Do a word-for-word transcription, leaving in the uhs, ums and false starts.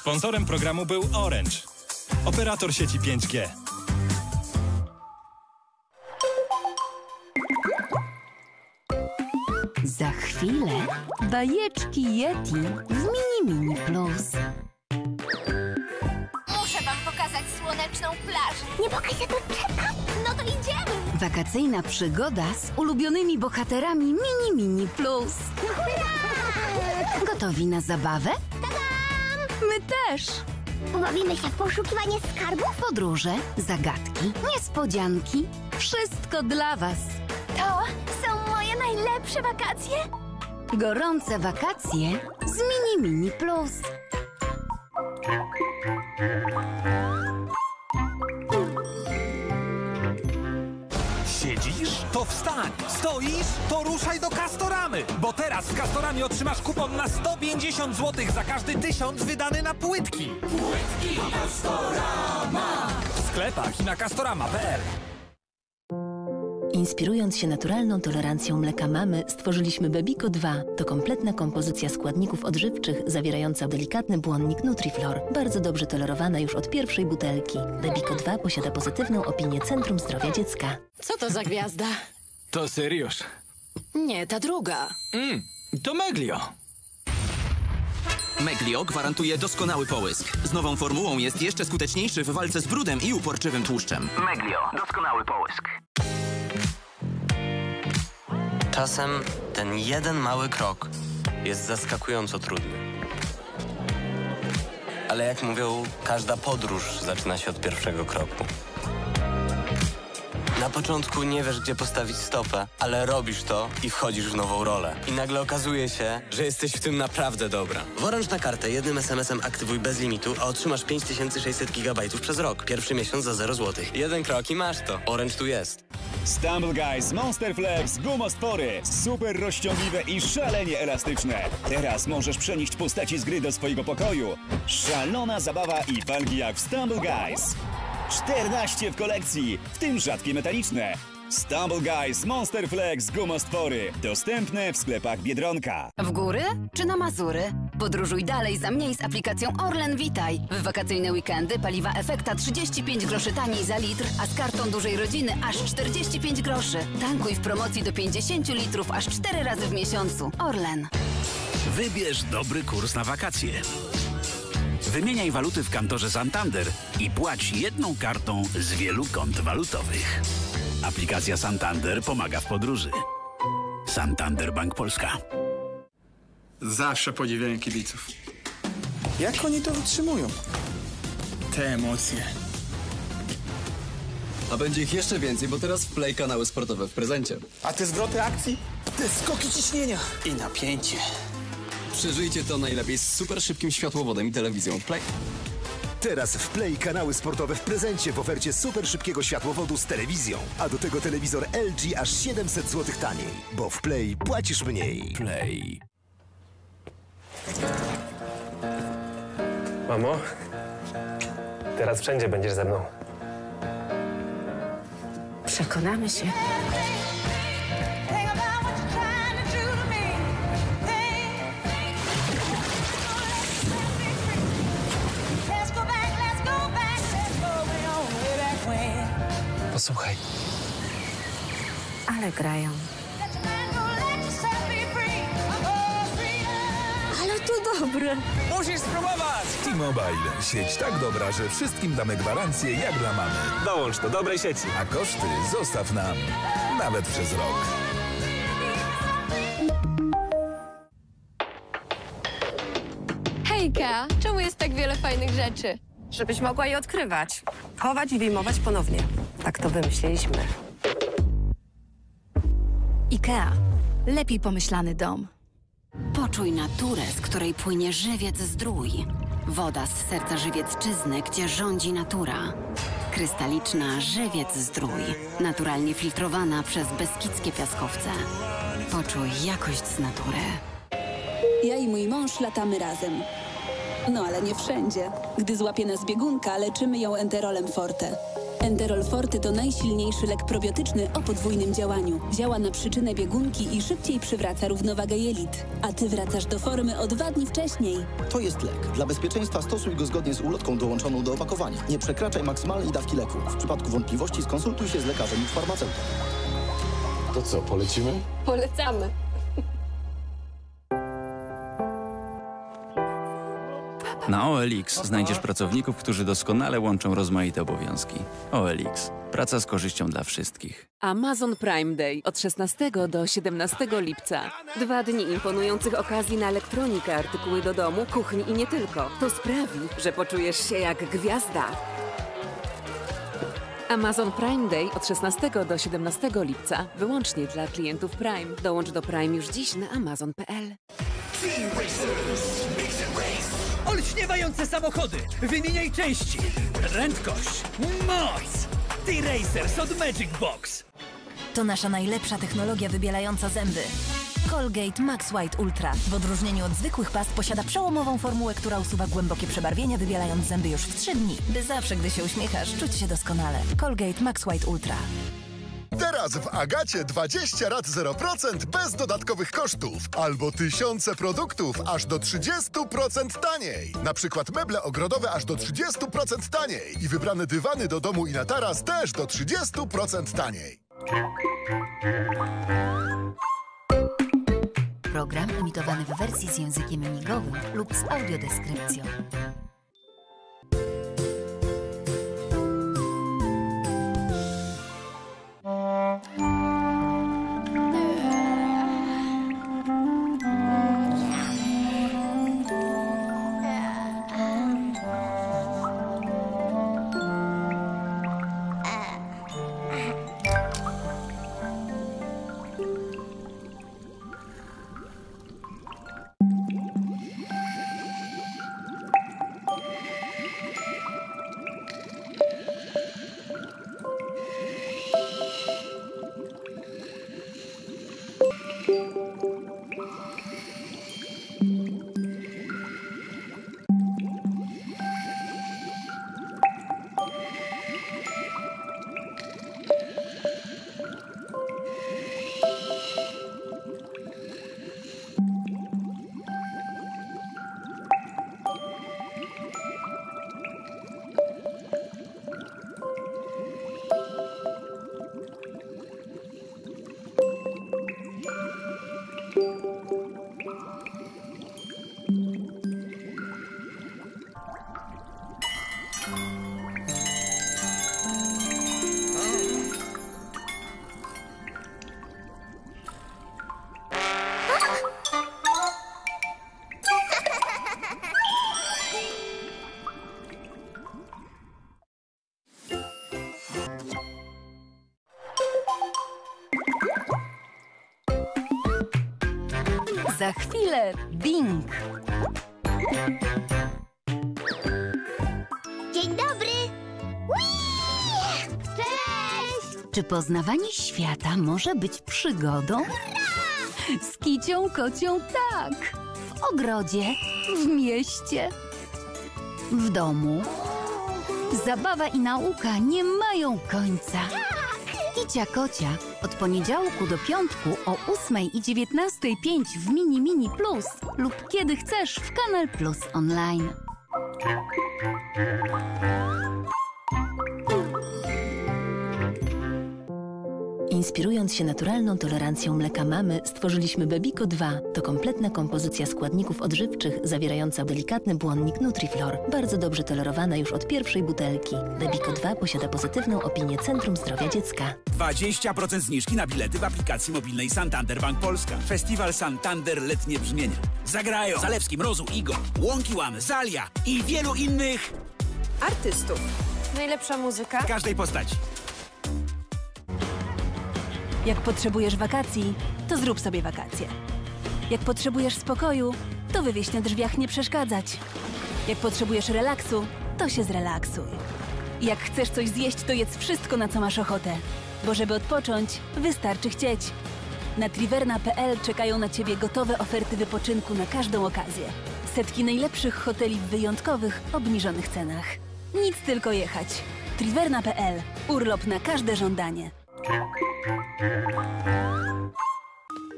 Sponsorem programu był Orange, operator sieci pięć G. Za chwilę bajeczki Yeti w Mini Mini Plus. Muszę wam pokazać słoneczną plażę. Nie mogę się doczekać. No to idziemy. Wakacyjna przygoda z ulubionymi bohaterami Mini Mini Plus. Gotowi na zabawę? Tadam! My też. Pobawimy się w poszukiwanie skarbów? Podróże, zagadki, niespodzianki. Wszystko dla was. To są moje najlepsze wakacje. Gorące wakacje z Mini Mini Plus. Siedzisz? To wstań! Stoisz? To ruszaj do Castoramy! Bo teraz w Castoramie otrzymasz kupon na sto pięćdziesiąt złotych za każdy tysiąc wydany na płytki. Płytki Castorama! W sklepach i na castorama kropka p l. Inspirując się naturalną tolerancją mleka mamy, stworzyliśmy Bebico dwa. To kompletna kompozycja składników odżywczych zawierająca delikatny błonnik Nutriflor. Bardzo dobrze tolerowana już od pierwszej butelki. Bebico dwa posiada pozytywną opinię Centrum Zdrowia Dziecka. Co to za gwiazda? To Sirius. Nie, ta druga. Mm, to Meglio. Meglio gwarantuje doskonały połysk. Z nową formułą jest jeszcze skuteczniejszy w walce z brudem i uporczywym tłuszczem. Meglio. Doskonały połysk. Czasem ten jeden mały krok jest zaskakująco trudny. Ale jak mówią, każda podróż zaczyna się od pierwszego kroku. Na początku nie wiesz, gdzie postawić stopę, ale robisz to i wchodzisz w nową rolę. I nagle okazuje się, że jesteś w tym naprawdę dobra. W Orange na kartę jednym es em esem aktywuj bez limitu, a otrzymasz pięć tysięcy sześćset gigabajtów przez rok. Pierwszy miesiąc za zero złotych. Jeden krok i masz to. Orange tu jest. Stumble Guys Monster Flex gumostwory. Super rozciągliwe i szalenie elastyczne. Teraz możesz przenieść postaci z gry do swojego pokoju. Szalona zabawa i walki jak w Stumble Guys. czternaście w kolekcji, w tym rzadkie metaliczne. Stumble Guys Monster Flex gumostwory. Dostępne w sklepach Biedronka. W góry czy na Mazury? Podróżuj dalej za mniej z aplikacją Orlen Witaj. W wakacyjne weekendy paliwa Efekta trzydzieści pięć groszy taniej za litr, a z kartą dużej rodziny aż czterdzieści pięć groszy. Tankuj w promocji do pięćdziesiąt litrów aż cztery razy w miesiącu. Orlen. Wybierz dobry kurs na wakacje. Wymieniaj waluty w kantorze Santander i płać jedną kartą z wielu kont walutowych. Aplikacja Santander pomaga w podróży. Santander Bank Polska. Zawsze podziwiałem kibiców. Jak oni to wytrzymują? Te emocje. A będzie ich jeszcze więcej, bo teraz w Play kanały sportowe w prezencie. A te zwroty akcji? Te skoki ciśnienia i napięcie. Przeżyjcie to najlepiej z super szybkim światłowodem i telewizją Play. Teraz w Play kanały sportowe w prezencie w ofercie super szybkiego światłowodu z telewizją. A do tego telewizor L G aż siedemset złotych taniej. Bo w Play płacisz mniej. Play. Mamo, teraz wszędzie będziesz ze mną. Przekonamy się. Posłuchaj. Ale grają. Ale to dobre. Musisz spróbować! T-Mobile. Sieć tak dobra, że wszystkim damy gwarancję jak dla mamy. Dołącz do dobrej sieci. A koszty zostaw nam. Nawet przez rok. Hejka! Czemu jest tak wiele fajnych rzeczy? Żebyś mogła je odkrywać. Chować i wyjmować ponownie. Tak to wymyśliliśmy. IKEA. Lepiej pomyślany dom. Poczuj naturę, z której płynie żywiec zdrój. Woda z serca żywiecczyzny, gdzie rządzi natura. Krystaliczna żywiec zdrój. Naturalnie filtrowana przez beskidzkie piaskowce. Poczuj jakość z natury. Ja i mój mąż latamy razem. No ale nie wszędzie. Gdy złapie nas biegunka, leczymy ją enterolem forte. Enterol Forte to najsilniejszy lek probiotyczny o podwójnym działaniu. Działa na przyczynę biegunki i szybciej przywraca równowagę jelit. A ty wracasz do formy o dwa dni wcześniej. To jest lek. Dla bezpieczeństwa stosuj go zgodnie z ulotką dołączoną do opakowania. Nie przekraczaj maksymalnej dawki leku. W przypadku wątpliwości skonsultuj się z lekarzem lub farmaceutą. To co, polecimy? Polecamy. Na O L X znajdziesz pracowników, którzy doskonale łączą rozmaite obowiązki. O L X. Praca z korzyścią dla wszystkich. Amazon Prime Day od szesnastego do siedemnastego lipca. Dwa dni imponujących okazji na elektronikę, artykuły do domu, kuchni i nie tylko. To sprawi, że poczujesz się jak gwiazda. Amazon Prime Day od szesnastego do siedemnastego lipca. Wyłącznie dla klientów Prime. Dołącz do Prime już dziś na amazon kropka p l. Olśniewające samochody! Wymieniaj części! Prędkość! Moc! T-Racers od Magic Box! To nasza najlepsza technologia wybielająca zęby. Colgate Max White Ultra w odróżnieniu od zwykłych past posiada przełomową formułę, która usuwa głębokie przebarwienia, wybielając zęby już w trzy dni, by zawsze, gdy się uśmiechasz, czuć się doskonale. Colgate Max White Ultra. Teraz w Agacie dwadzieścia rat zero procent bez dodatkowych kosztów. Albo tysiące produktów aż do trzydziestu procent taniej. Na przykład meble ogrodowe aż do trzydziestu procent taniej. I wybrane dywany do domu i na taras też do trzydziestu procent taniej. Program emitowany w wersji z językiem migowym lub z audiodeskrypcją. Za chwilę Bing! Dzień dobry! Whee! Cześć! Czy poznawanie świata może być przygodą? Z kicią kocią tak! W ogrodzie, W mieście. w domu. Zabawa i nauka nie mają końca. Kicia Kocia od poniedziałku do piątku o ósmej i dziewiętnastej pięć w Mini Mini Plus lub kiedy chcesz w Kanal Plus Online. Inspirując się naturalną tolerancją mleka mamy, stworzyliśmy Bebico dwa. To kompletna kompozycja składników odżywczych zawierająca delikatny błonnik Nutriflor. Bardzo dobrze tolerowana już od pierwszej butelki. Bebico dwa posiada pozytywną opinię Centrum Zdrowia Dziecka. dwadzieścia procent zniżki na bilety w aplikacji mobilnej Santander Bank Polska. Festiwal Santander Letnie Brzmienia. Zagrają Zalewski, Mrozu, Igor, Łąki Łam, Zalia i wielu innych artystów. Najlepsza muzyka w każdej postaci. Jak potrzebujesz wakacji, to zrób sobie wakacje. Jak potrzebujesz spokoju, to wywieź na drzwiach nie przeszkadzać. Jak potrzebujesz relaksu, to się zrelaksuj. Jak chcesz coś zjeść, to jedz wszystko, na co masz ochotę. Bo żeby odpocząć, wystarczy chcieć. Na triverna kropka p l czekają na Ciebie gotowe oferty wypoczynku na każdą okazję. Setki najlepszych hoteli w wyjątkowych, obniżonych cenach. Nic, tylko jechać. Triverna kropka p l. Urlop na każde żądanie.